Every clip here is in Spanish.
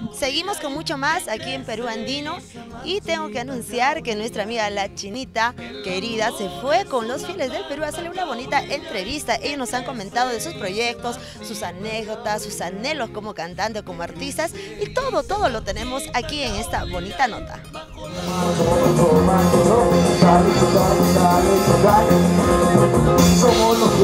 Seguimos con mucho más aquí en Perú Andino y tengo que anunciar que nuestra amiga la Chinita querida se fue con los fieles del Perú a hacerle una bonita entrevista. Ellos nos han comentado de sus proyectos, sus anécdotas, sus anhelos como cantante o como artistas y todo lo tenemos aquí en esta bonita nota. Somos los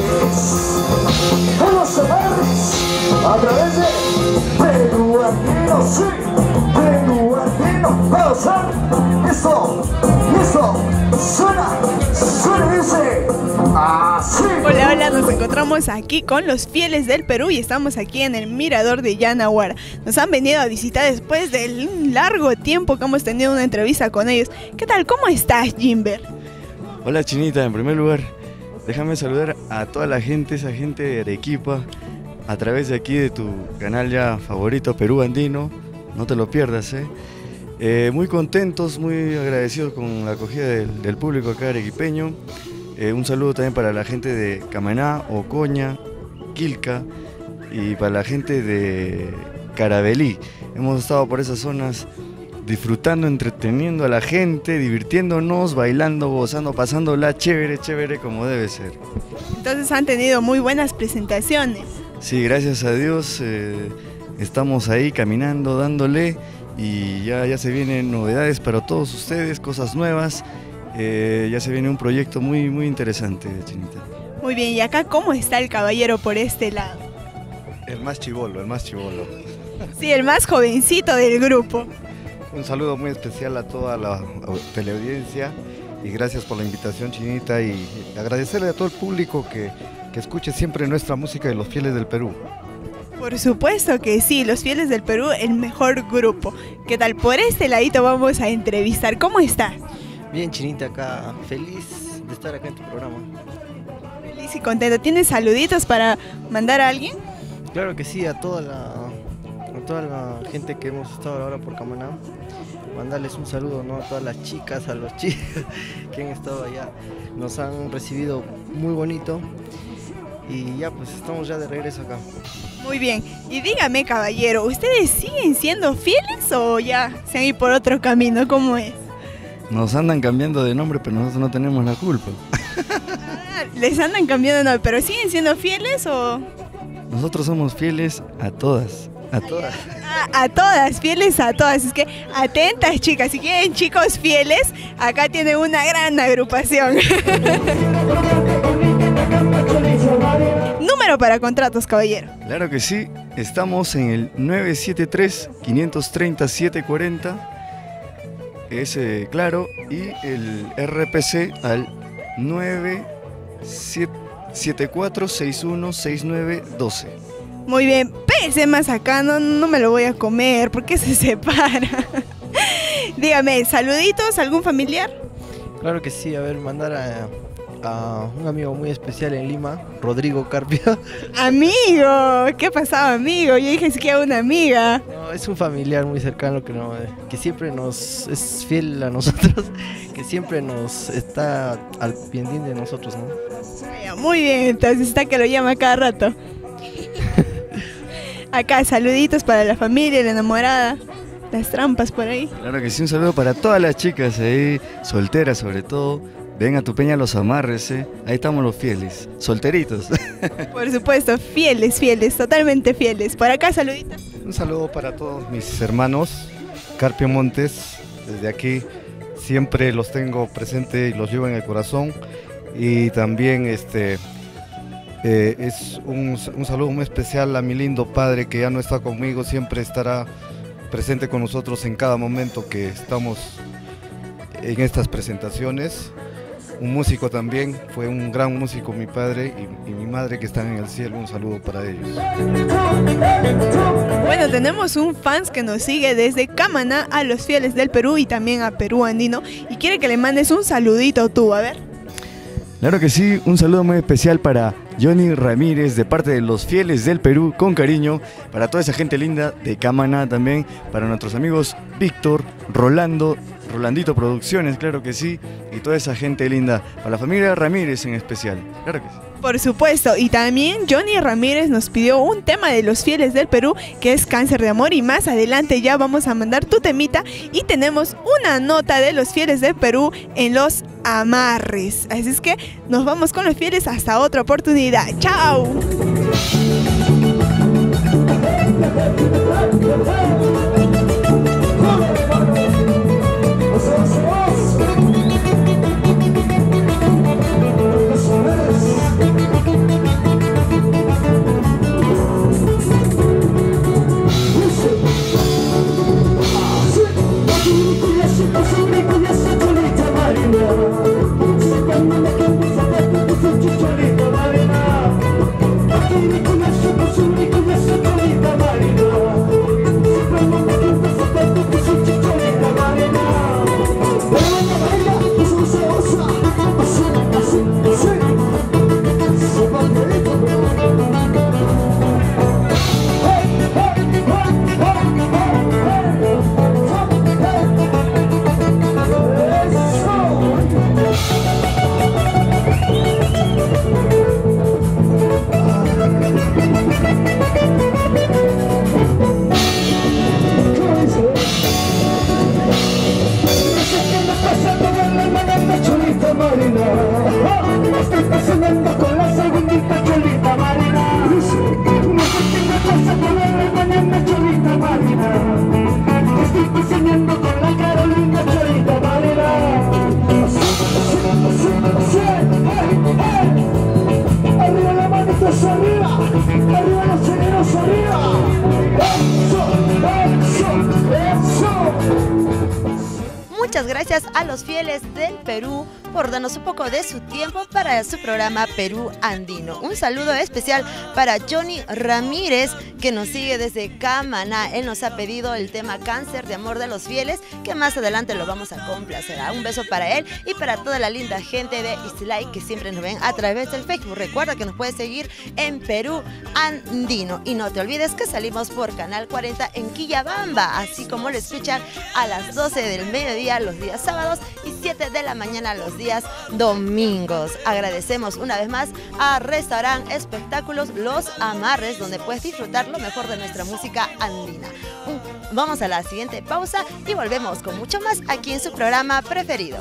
a través de Perú Andino, sí, Perú Andino, vamos a eso, suena, dice así. Hola, nos encontramos aquí con los fieles del Perú y estamos aquí en el mirador de Yanaguara. Nos han venido a visitar después de un largo tiempo que hemos tenido una entrevista con ellos. ¿Qué tal? ¿Cómo estás, Jimber? Hola Chinita, en primer lugar, déjame saludar a toda la gente, esa gente de Arequipa, a través de aquí de tu canal ya favorito, Perú Andino, no te lo pierdas, muy contentos, muy agradecidos con la acogida del público acá arequipeño. Un saludo también para la gente de Camaná, Ocoña, Quilca y para la gente de Carabelí. Hemos estado por esas zonas disfrutando, entreteniendo a la gente, divirtiéndonos, bailando, gozando, pasándola chévere como debe ser. Entonces han tenido muy buenas presentaciones. Sí, gracias a Dios, estamos ahí caminando, dándole y ya se vienen novedades para todos ustedes, cosas nuevas, ya se viene un proyecto muy interesante, Chinita. Muy bien, ¿y acá cómo está el caballero por este lado? El más chibolo. Sí, el más jovencito del grupo. Un saludo muy especial a toda la teleaudiencia y gracias por la invitación, Chinita, y agradecerle a todo el público que escuche siempre nuestra música de los fieles del Perú. Por supuesto que sí, los fieles del Perú, el mejor grupo. ¿Qué tal? Por este ladito vamos a entrevistar. ¿Cómo estás? Bien, Chinita, acá feliz de estar acá en tu programa. Feliz y contento. ¿Tienes saluditos para mandar a alguien? Claro que sí, a toda la gente que hemos estado ahora por Camaná, mandarles un saludo, ¿no? A todas las chicas, a los chicos que han estado allá, nos han recibido muy bonito y ya pues estamos ya de regreso acá. Muy bien, y dígame caballero, ¿ustedes siguen siendo fieles o ya se han ido por otro camino? ¿Cómo es? Nos andan cambiando de nombre, pero nosotros no tenemos la culpa. Les andan cambiando de nombre, pero ¿siguen siendo fieles o...? Nosotros somos fieles a todas. A todas, fieles a todas. Es que atentas chicas, si quieren chicos fieles, acá tienen una gran agrupación. Número para contratos, caballero. Claro que sí, estamos en el 973-530-740, ese claro, y el RPC al 974616912. Muy bien, pese más acá, no me lo voy a comer, ¿por qué se separa? Dígame, ¿saluditos? ¿Algún familiar? Claro que sí, a ver, mandar a un amigo muy especial en Lima, Rodrigo Carpio. Amigo, ¿qué pasaba, amigo? Yo dije que era una amiga. No, es un familiar muy cercano que siempre es fiel a nosotros, que siempre nos está al pendiente de nosotros, ¿no? Muy bien, entonces está que lo llama cada rato. Acá, saluditos para la familia, la enamorada, las trampas por ahí. Claro que sí, un saludo para todas las chicas ahí, solteras sobre todo. Ven a tu peña los amarres, ahí estamos los fieles, solteritos. Por supuesto, fieles, totalmente fieles. Por acá, saluditos. Un saludo para todos mis hermanos, Carpio Montes, desde aquí siempre los tengo presente y los llevo en el corazón. Y también es un saludo muy especial a mi lindo padre que ya no está conmigo, siempre estará presente con nosotros en cada momento que estamos en estas presentaciones. Un músico también, fue un gran músico mi padre y mi madre que están en el cielo, un saludo para ellos. Bueno, tenemos un fans que nos sigue desde Camaná a los fieles del Perú y también a Perú Andino y quiere que le mandes un saludito tú, a ver. Claro que sí, un saludo muy especial para Johnny Ramírez de parte de los fieles del Perú, con cariño, para toda esa gente linda de Camaná también, para nuestros amigos Víctor, Rolandito Producciones, claro que sí, y toda esa gente linda, para la familia Ramírez en especial, claro que sí. Por supuesto, y también Johnny Ramírez nos pidió un tema de los fieles del Perú, que es Cáncer de Amor, y más adelante ya vamos a mandar tu temita, y tenemos una nota de los fieles del Perú en los amarres. Así es que nos vamos con los fieles hasta otra oportunidad. ¡Chao! Estoy paseando con la segundita cholita marina. No sé qué me pasa con la hermana cholita marina. Estoy paseando con la Carolina cholita marina. Arriba la manitos arriba, arriba los chilenos arriba. Muchas gracias a los fieles del Perú por darnos un poco de su tiempo para su programa Perú Andino. Un saludo especial para Johnny Ramírez, que nos sigue desde Camaná. Él nos ha pedido el tema Cáncer de Amor de los Fieles, que más adelante lo vamos a complacer. Un beso para él y para toda la linda gente de Islay que siempre nos ven a través del Facebook. Recuerda que nos puedes seguir en Perú Andino. Y no te olvides que salimos por Canal 40 en Quillabamba, así como lo escuchan a las 12 del mediodía los días sábados y 7 de la mañana los días domingos. Agradecemos una vez más a Restaurant Espectáculos Los Amarres, donde puedes disfrutar lo mejor de nuestra música andina. Vamos a la siguiente pausa y volvemos con mucho más aquí en su programa preferido.